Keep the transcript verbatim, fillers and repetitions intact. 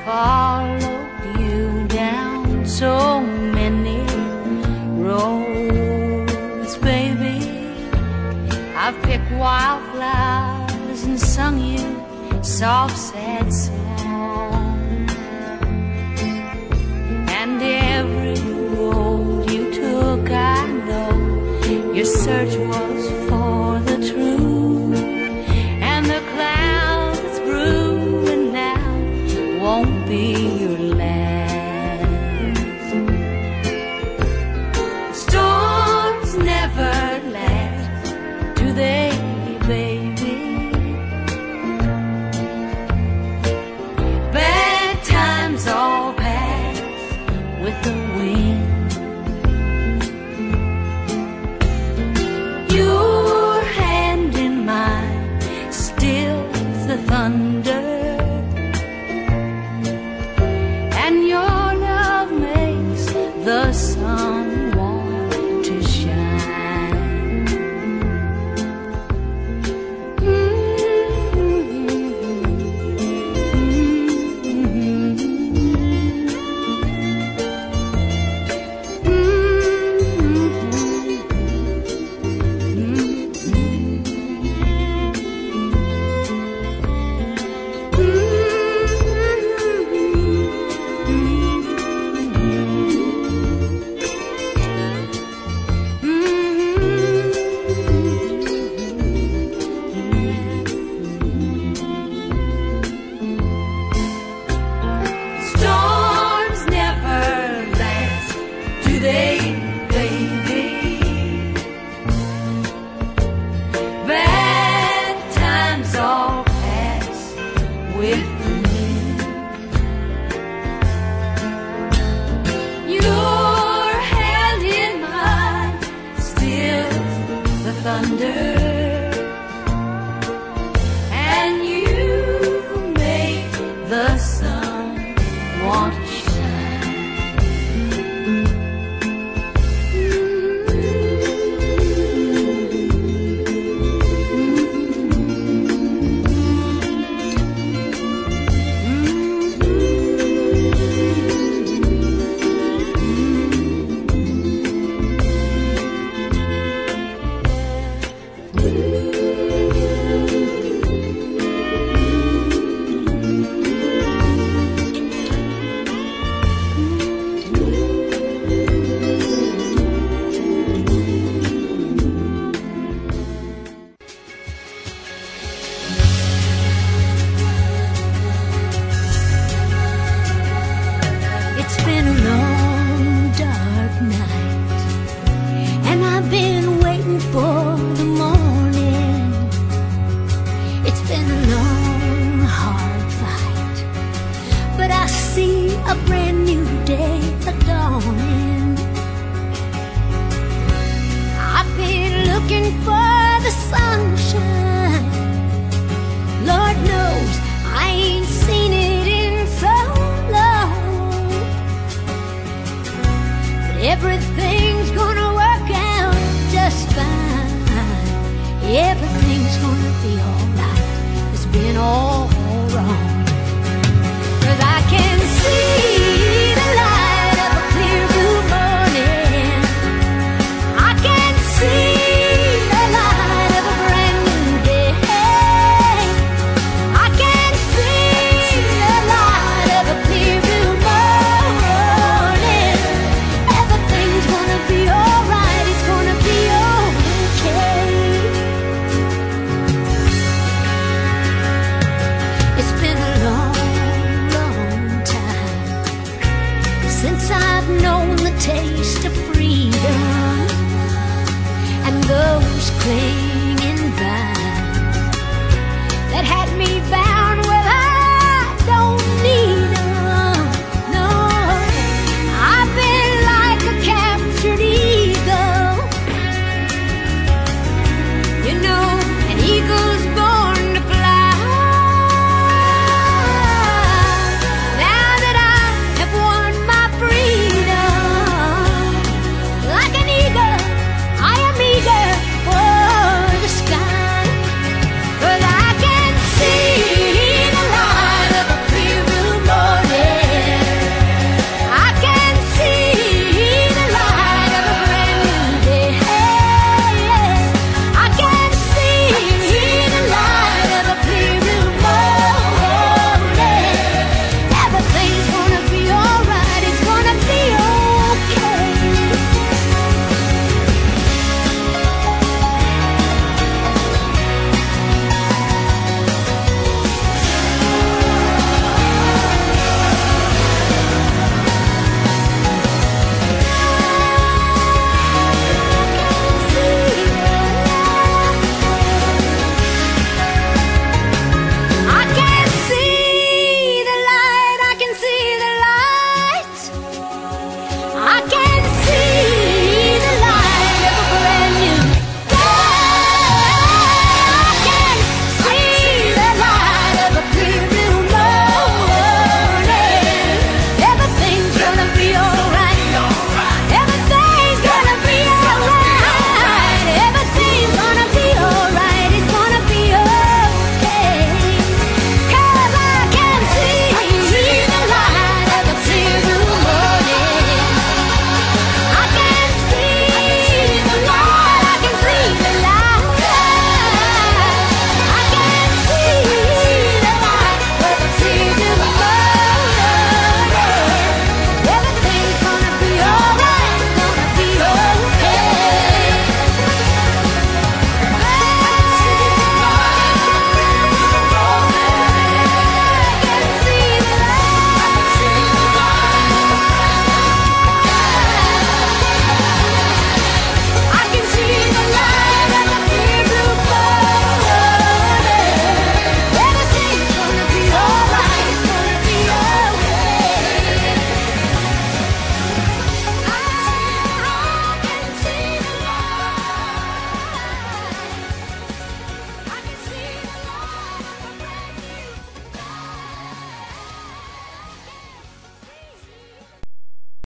followed you down so many roads, baby. I've picked wildflowers and sung you soft, sad songs. And every road you took, I know your search was for the truth. And the clouds brewing now won't be your last. Storms never last, do they, baby? Bad times all pass with the wind. Your hand in mine stills the thunder, and your love makes the sun want to shine. Storms never last, do they, baby? Bad times all pass with the wind. Your hand in mine stills the thunder, and you make the sun want to shine. It's been a long, dark night, and I've been waiting for the morning. It's been a long, hard fight, but I see a brand new day dawning. I've been looking for the sunshine. Lord knows I ain't seen it in so long. Everything's gonna work out just fine. Everything's gonna be alright. It's been all wrong. 'Cause I can see the light of a clear blue morning. I can see the light of a brand new day. I can see the light of a clear blue morning. Everything's gonna be alright, it's gonna be okay. It's been a long, long time since I've known the taste of freedom and those clinging vines that had me